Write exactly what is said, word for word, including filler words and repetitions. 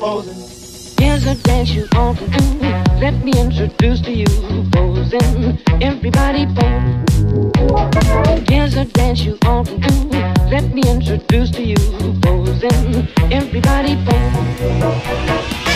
Here's a dance you ought to do. Let me introduce to you posing. Everybody pose. Here's a dance you ought to do. Let me introduce to you posing. Everybody pose.